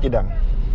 Cikidang.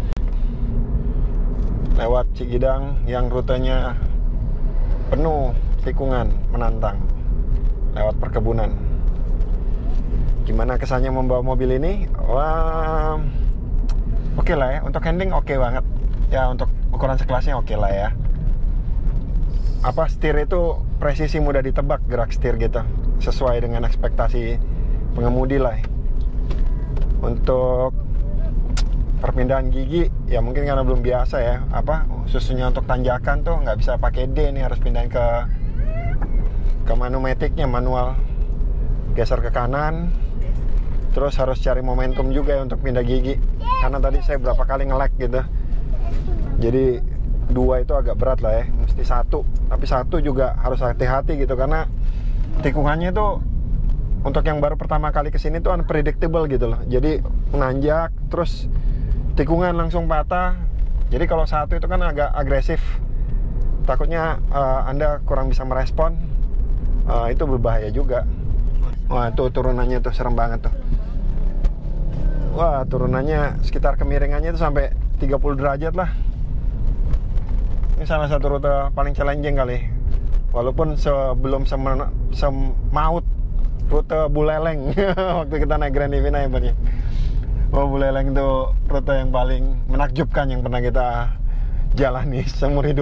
Lewat Cikidang yang rutenya penuh tikungan, menantang, lewat perkebunan. Gimana kesannya membawa mobil ini? Wah, oke lah ya, untuk handling oke banget ya, untuk ukuran sekelasnya oke lah ya. Apa, setir itu presisi, mudah ditebak gerak setir gitu, sesuai dengan ekspektasi pengemudi lah ya. Untuk perpindahan gigi ya mungkin karena belum biasa ya, apa, khususnya untuk tanjakan tuh nggak bisa pakai D nih, harus pindahin ke manumaticnya, manual, geser ke kanan. Terus harus cari momentum juga ya untuk pindah gigi, karena tadi saya berapa kali nge-lag gitu. Jadi 2 itu agak berat lah ya, mesti 1. Tapi 1 juga harus hati-hati gitu, karena tikungannya tuh untuk yang baru pertama kali kesini tuh unpredictable gitu loh. Jadi menanjak, terus tikungan langsung patah. Jadi kalau 1 itu kan agak agresif, takutnya Anda kurang bisa merespon. Itu berbahaya juga. Wah, itu turunannya tuh serem banget tuh. Wah, turunannya sekitar kemiringannya itu sampai 30 derajat lah. Ini salah satu rute paling challenging kali. Walaupun sebelum semaut rute Buleleng waktu kita naik Grand Livina ya, Bang. Oh, Buleleng itu rute yang paling menakjubkan yang pernah kita jalani seumur hidup.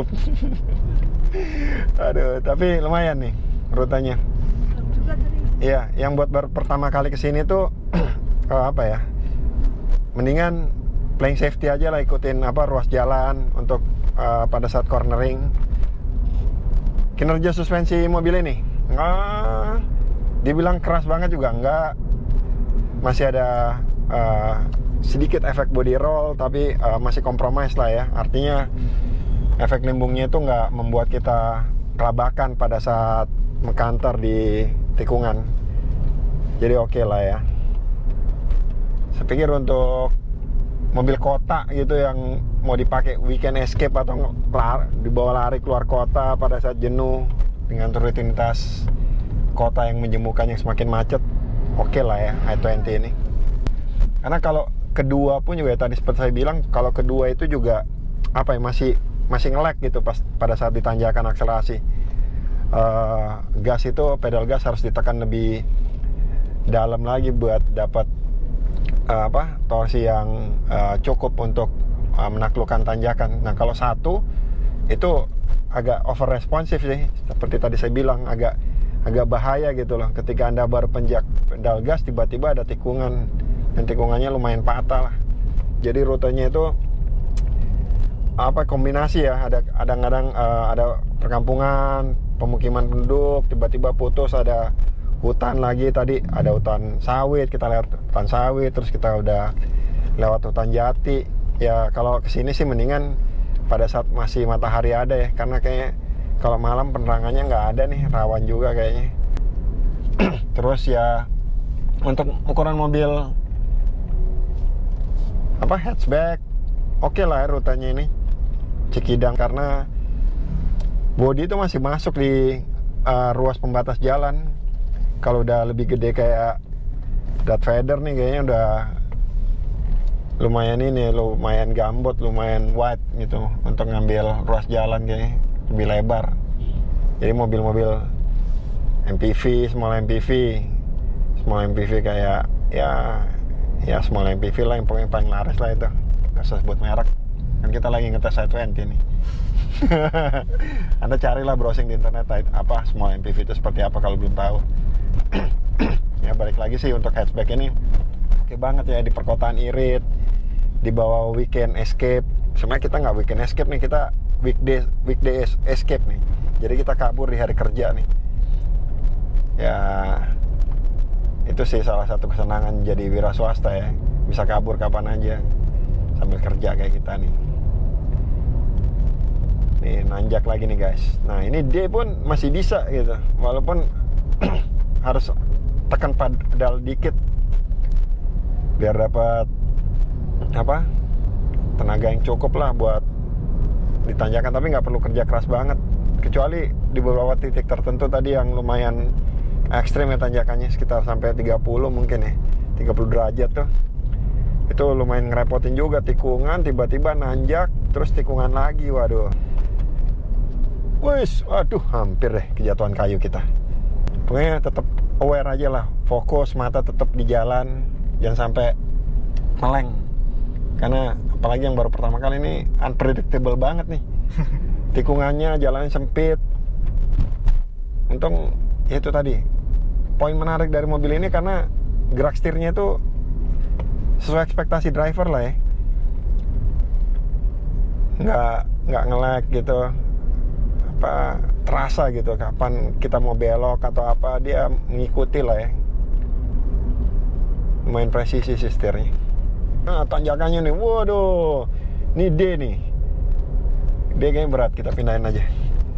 Aduh, tapi lumayan nih rutenya. Iya, yang buat baru pertama kali kesini tuh apa ya? Mendingan playing safety aja lah, ikutin apa ruas jalan untuk pada saat cornering. Kinerja suspensi mobil ini nggak dibilang keras banget juga enggak, masih ada sedikit efek body roll, tapi masih compromise lah ya. Artinya efek limbungnya itu nggak membuat kita kelabakan pada saat mengkanter di tikungan. Jadi oke lah ya. Saya pikir untuk mobil kota gitu yang mau dipakai weekend escape atau dibawa lari keluar kota pada saat jenuh dengan rutinitas kota yang menjemukan yang semakin macet, oke lah ya i20 ini. Karena kalau kedua pun juga ya, tadi seperti saya bilang, kalau kedua itu juga apa ya, masih nge-lag gitu pada saat ditanjakan akselerasi. Gas itu, pedal gas harus ditekan lebih dalam lagi buat dapat torsi yang cukup untuk menaklukkan tanjakan. Nah, kalau 1 itu agak over responsif sih, seperti tadi saya bilang, agak bahaya gitu loh. Ketika Anda baru penjak pedal gas, tiba-tiba ada tikungan, dan tikungannya lumayan patah lah. Jadi rutenya itu apa, kombinasi ya, ada kadang-kadang ada perkampungan, pemukiman penduduk, tiba-tiba putus, ada hutan lagi, tadi ada hutan sawit, kita lewat hutan sawit, terus kita udah lewat hutan jati. Ya kalau kesini sih mendingan pada saat masih matahari ada ya, karena kayak kalau malam penerangannya nggak ada nih, rawan juga kayaknya. Terus ya untuk ukuran mobil apa, hatchback, oke lah ya rutenya ini Cikidang, karena bodi itu masih masuk di ruas pembatas jalan. Kalau udah lebih gede kayak Darth Vader nih, kayaknya udah lumayan gambot, lumayan wide gitu untuk ngambil ruas jalan, kayaknya lebih lebar. Jadi mobil-mobil MPV, small MPV kayak ya small MPV lah yang paling laris lah itu. Gak usah sebut merek, kan kita lagi ngetes i20 nih. Anda carilah browsing di internet apa small MPV itu seperti apa kalau belum tahu. Ya balik lagi sih untuk hatchback ini oke banget ya di perkotaan irit, dibawa weekend escape. Sebenarnya kita nggak weekend escape nih, kita weekday escape nih. Jadi kita kabur di hari kerja nih. Ya itu sih salah satu kesenangan jadi wira swasta ya, bisa kabur kapan aja sambil kerja kayak kita nih. Nih nanjak lagi nih guys. Nah ini D pun masih bisa gitu, walaupun harus tekan pedal dikit biar dapat apa, tenaga yang cukup lah buat ditanjakan, tapi nggak perlu kerja keras banget, kecuali di beberapa titik tertentu tadi yang lumayan ekstrim ya tanjakannya, sekitar sampai 30 mungkin ya, 30 derajat tuh. Itu lumayan ngerepotin juga, tikungan tiba-tiba nanjak terus tikungan lagi, waduh. Wis, waduh, hampir deh kejatuhan kayu kita. Pokoknya tetap aware aja lah, fokus mata tetap di jalan, jangan sampai meleng. Karena apalagi yang baru pertama kali ini unpredictable banget nih. Tikungannya, jalannya sempit. Untung ya itu tadi, poin menarik dari mobil ini karena gerak setirnya itu sesuai ekspektasi driver lah ya. Nggak nge-lag gitu, apa terasa gitu kapan kita mau belok atau apa, dia mengikuti lah ya. Lumayan presisi sih setirnya. Nah, tanjakannya nih, waduh, ini D nih. D kayaknya berat, kita pindahin aja.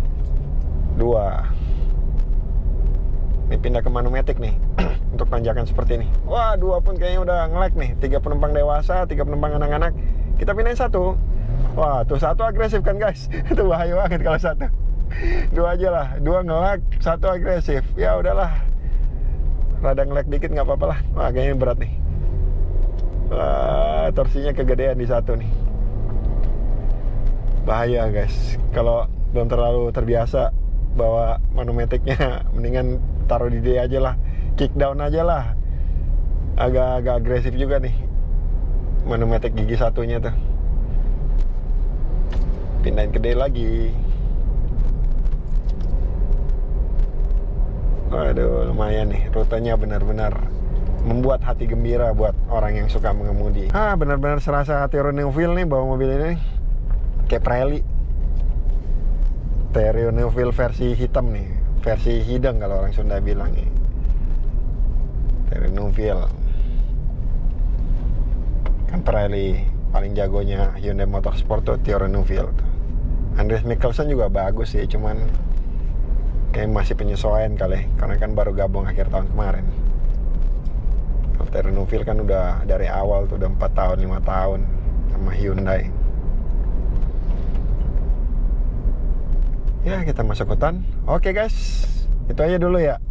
2. Ini pindah ke Manumatic nih untuk tanjakan seperti ini. Wah, 2 pun kayaknya udah nge-lag nih. 3 penumpang dewasa, 3 penumpang anak-anak. Kita pindahin 1. Wah, tuh 1 agresif kan guys. Itu bahaya banget kalau 1. 2 aja lah. 2 nge-lag, 1 agresif. Ya udahlah. Rada nge-lag dikit nggak apa-apa lah. Wah, kayaknya berat nih. Wah, torsinya kegedean di 1 nih. Bahaya guys. Kalau belum terlalu terbiasa bawa Manumatic-nya, mendingan taruh di D aja lah, kick down aja lah. Agak agresif juga nih Manumatic gigi 1-nya tuh. Pindahin ke D lagi. Waduh, lumayan nih, rutenya benar-benar membuat hati gembira buat orang yang suka mengemudi. Benar-benar serasa Thierry Neuville nih bawa mobil ini, kayak Pirelli. Thierry Neuville versi hitam nih, versi hidung kalau orang Sunda bilang nih. Thierry Neuville kan Pirelli paling jagonya Hyundai Motorsport tuh Thierry Neuville. Andreas Mikkelsen juga bagus sih, cuman kayak masih penyesuaian kali, karena kan baru gabung akhir tahun kemarin. Kalau Thierry Neuville kan udah dari awal tuh, udah 4 tahun 5 tahun sama Hyundai. Ya, kita masuk hutan. Oke guys, itu aja dulu ya.